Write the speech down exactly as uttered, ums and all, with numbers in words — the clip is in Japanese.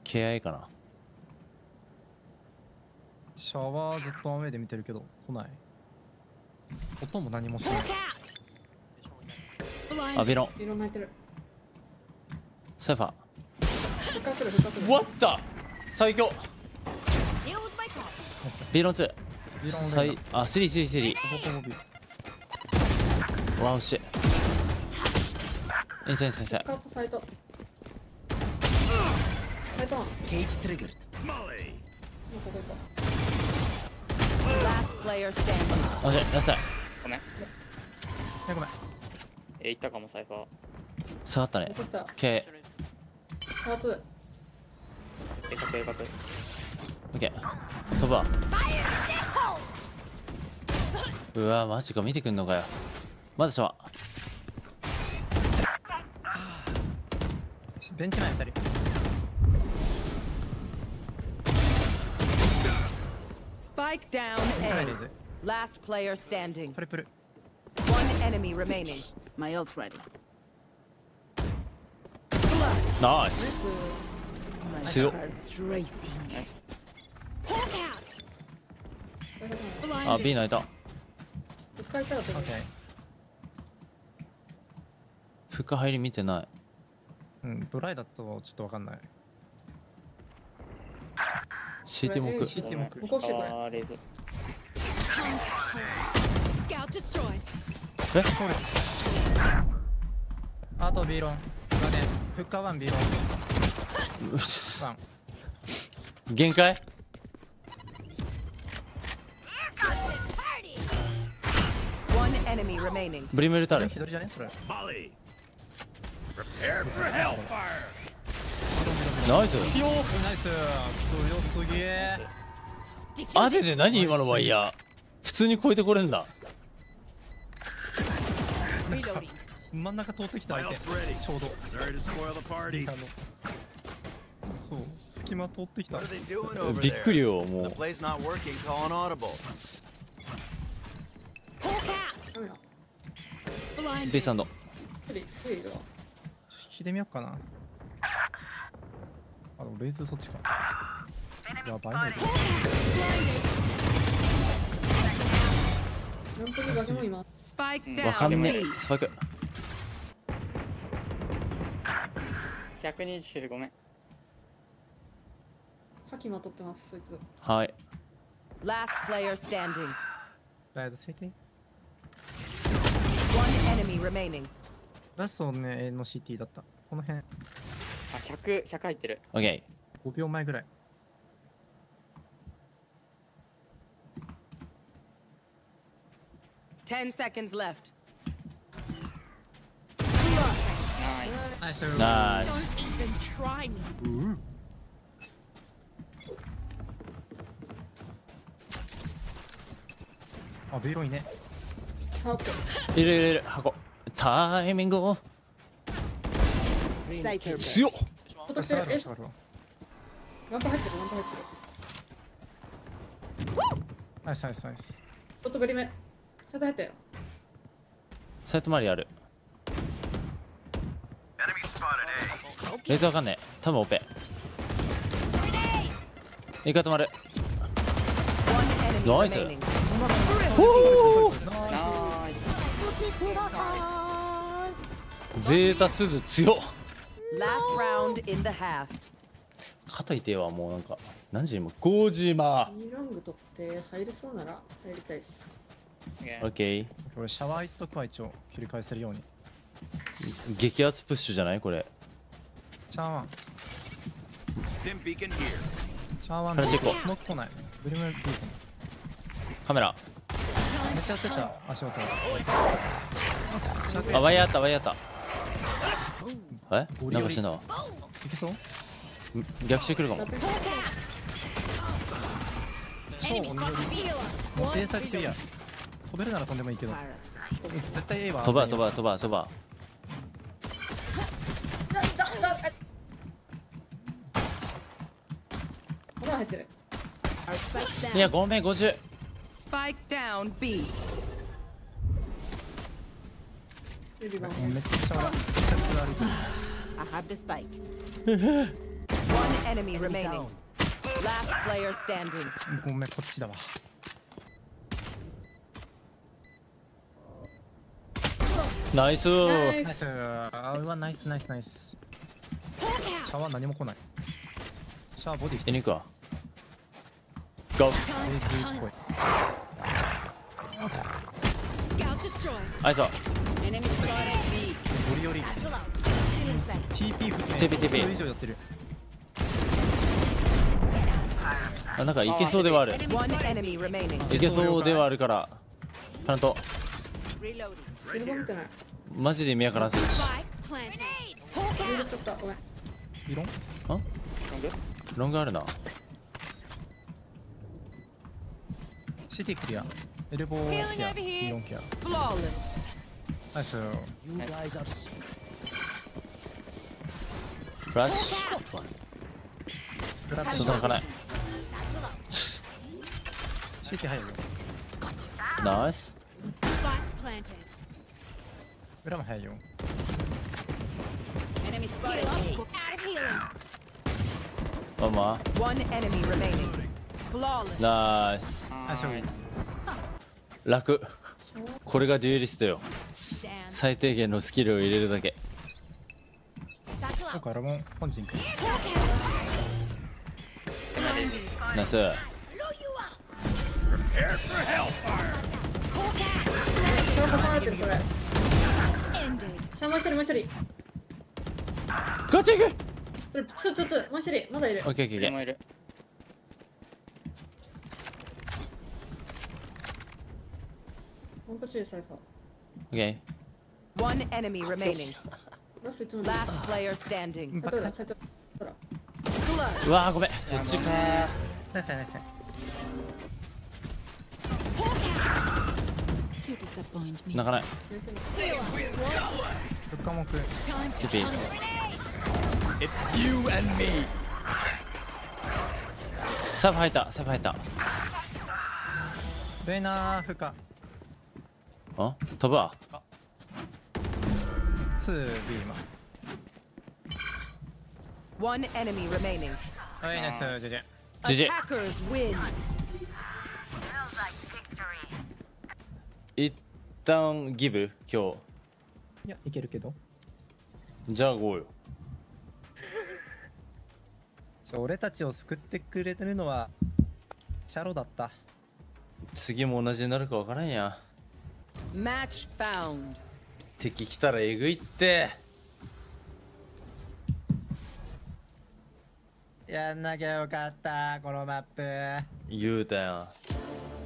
ケーアイ かな。 シャワーずっと雨で見てるけど来ない。音も何もしない。 あ、ビロン。 ビロン泣いてる。 サイファ復活する復活する。 ー。What the？ 最強。ビロンツー。 ビロン最あスリースリースリー。 ほぼほぼビわ惜しい。インサインサインサイン。 カットサイト。サイトワン。 Cage triggered. もうここ行こ Last player standing. 惜しい。ラスト。 ごめん。 えごめん。 え、行ったかも、サイファー。 下がったねう。。残った。 K。 ハーツ。 え、かくえかく。 オッケー。飛ぶわ。うわマジか見てくんのかよ。まだシャワベンチ前ふたり。 Spike down ベンチ前レイ A. ズ。 Last player standing. トリプル。 One enemy remaining. My ult ready. ー。ナイス。 My Seal. heart's racing. あ B 泣いた。 一回来たらとオッケー。 深入り見てない。 うんドライだとちょっとわかんない。 シーティー もく。 シーティー もく。 向こうしてこれ。 あー、レイズ。 Scout destroyed. えあとビーロン。がねフッカーワンビーロン。 うっすワン。 限界。 One enemy remaining. ブリムルタル。 左じゃねそれ。 ナイス。 強っナイス。強すぎえ。 あでで何今のワイヤー。普通に超えてこれんだ。 Reloading. 真ん中通ってきた相手。ちょうど。あのそう隙間通ってきた。 びっくりよもう。 Play's not working. Call an audible. カメラ。 B サンド。 スリースリーいるわ。 引いてみようかな。あのレイズそっちか。やばいね。 ランプにバケモンいます。 Spike わか down んね B. え。スパイク。 ひゃくにじゅうごめん。 覇気まとってますそいつ。 はい。 Last player standing. ライズついて。 One enemy remaining. ラストね A の シーティー だった。この辺あ、ひゃく、ひゃく入ってる。 オッケごびょうまえぐらい。 Ten seconds left. ナイス。 ナイス。 ナイス。 Even try me. あビーロンいいね。 ハープ。 いるいるいる箱。タイミングを。 Cypher. 強っ。 落としてる。え下がるわ。 ランプ入ってるランプ入ってる。 ナイスナイスナイス。 ちょっとベリ目。サイト入ったよ。 サイト周りある。レーズわかんねえ。多分オペ。イカ止まる。 One enemy Nice. remaining. ナイス。 ゼータスズ強っ。 Last round in the half. 肩痛いわもうなんか何時今ごじま。 にラング取って入れそうなら入りたいっす。 オッケー。 これシャワー一徳は一応切り返せるように。 激アツプッシュじゃないこれ。 シャワーワン。 Stim beacon here. シャワーワン。 話行こうスモーク来ない。ブリムルピース。 カメラ。 めっちゃやってた。足音。 あワイヤーあったワイヤーあった。えなんかしてんだわ。 いけそう？ 逆襲来るかも。 超鬼寄り。もう天才クリア。飛べるなら飛んでもいいけど。絶対 A は。 飛ば飛ば飛ば飛ば。 まだ入ってる。 Our spike いや down. ごめんごじゅう。 Spike down B. リリバン。 めっちゃ笑う。めっちゃ笑う。 I have the spike. One enemy remaining. Last player standing. ごめん、こっちだわ。 ナイスナー。 イス。 ナイス。あうわ、ナイスナイスナイス。シャワー何も来ない。シャワーボディ来てエニクはゴー。 じゅういっこい。 Scout destroyed. あいさ Enemy spotted B. ゴリゴリ。 Satchel out. Healing sight. ティーピー 普通にティーピーティーピー普通以上やってる。 あ、なんかいけそうではある。 One enemy remaining. いけそうではあるからちゃんと Reloading. ビルボン見てない。 マジで見やからんするし。 Spike planted. ビルちょっとごめん。 イロンあロングあるな。 シティクリア。エルボーケア。イロンケア。 Flawless. ナイス。 フラッシュフラッシュ。 外開かない。 シティ入るよ。 ナイス。 Spike planted. 裏も入るよ。 Enemy spotted A. Out of healing. まあま One enemy remaining. Flawless. あナイス。 ナイス。 楽。これがデュエリストよ。 Damn. 最低限のスキルを入れるだけ。 Satchel だ out. からもう本陣。 ナイス。 Blow you up. これ挟まれてるそれ。 Ended. さあもう一人もう一人。 ガチいく。 それツーツーツーもう一人まだいるオ。ッケーオッケーオッケー。 でもいる。 ワンコチューサイファー。 オッケ One enemy remaining. ラストいつもだ。 Last player standing. サイトだサイト。ほら。 ー。うわーごめん。そっちかー。 ナイスナイス。 You disappoint me. 泣かない。 フッカモク。 Time ティ to ピー。 It's you and me. サーフ入ったサーフ入った。 レイナーフカ。 あ飛ぶわ。 ツービー今。 One enemy remaining. はいナイス。じゃじゃ。 ジジ Attackers win. 一旦ギブ今いやいけるけど。 日。じゃあゴーよ。 ちょ俺たちを救ってくれてるのはシャロだった。 次も同じになるかわからんや。 Match found. 敵来たらえぐいって。 やんなきゃよかったこのマップ。 言うたやん。